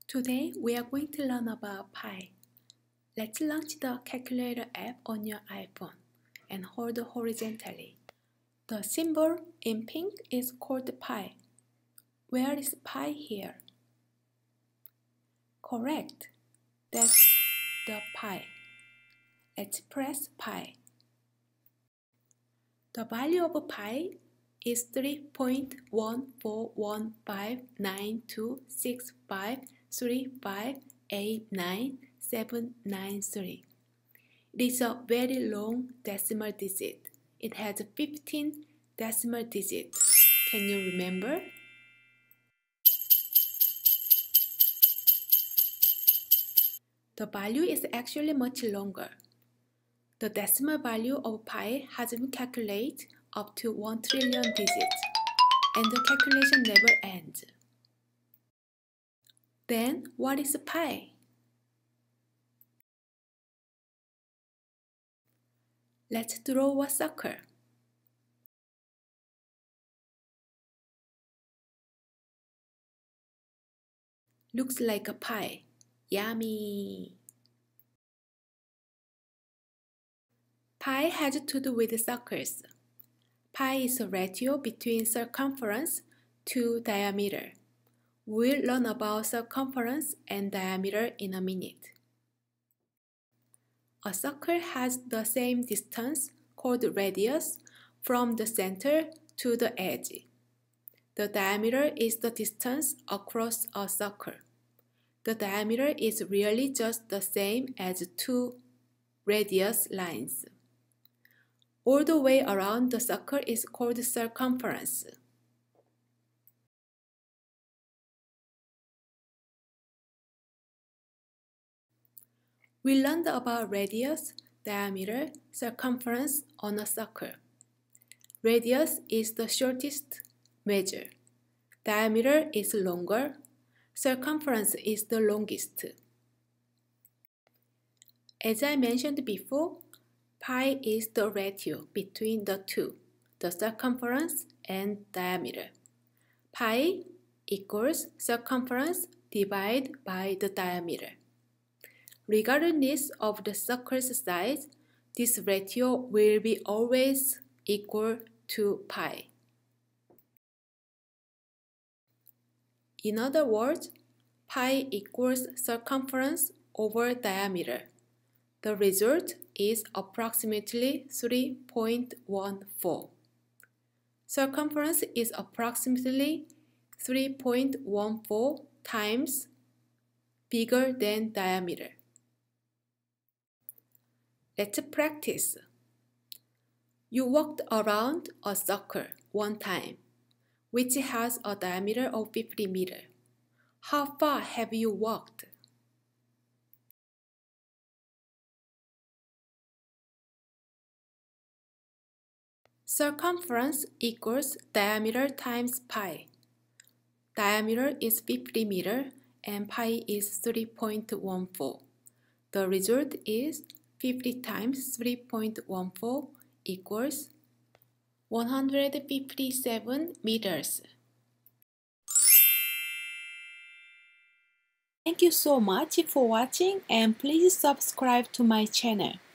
Today we are going to learn about pi. Let's launch the calculator app on your iPhone and hold horizontally. The symbol in pink is called pi. Where is pi here? Correct. That's the pi. Let's press pi. The value of pi is 3.141592653589793. It is a very long decimal digit. It has 15 decimal digits. Can you remember? The value is actually much longer. The decimal value of pi has been calculated up to 1 trillion digits, and the calculation never ends. Then, what is pi? Let's draw a circle. Looks like a pie. Yummy! Pi has to do with circles. Pi is a ratio between circumference to diameter. We'll learn about circumference and diameter in a minute. A circle has the same distance, called radius, from the center to the edge. The diameter is the distance across a circle. The diameter is really just the same as two radius lines. All the way around the circle is called circumference. We learned about radius, diameter, circumference on a circle. Radius is the shortest measure. Diameter is longer. Circumference is the longest. As I mentioned before, pi is the ratio between the two, the circumference and diameter. Pi equals circumference divided by the diameter. Regardless of the circle's size, this ratio will be always equal to pi. In other words, pi equals circumference over diameter. The result is approximately 3.14. Circumference is approximately 3.14 times bigger than diameter. Let's practice. You walked around a circle one time, which has a diameter of 50 meters. How far have you walked? Circumference equals diameter times pi. Diameter is 50 meters and pi is 3.14. The result is 50 times 3.14 equals 157 meters. Thank you so much for watching and please subscribe to my channel.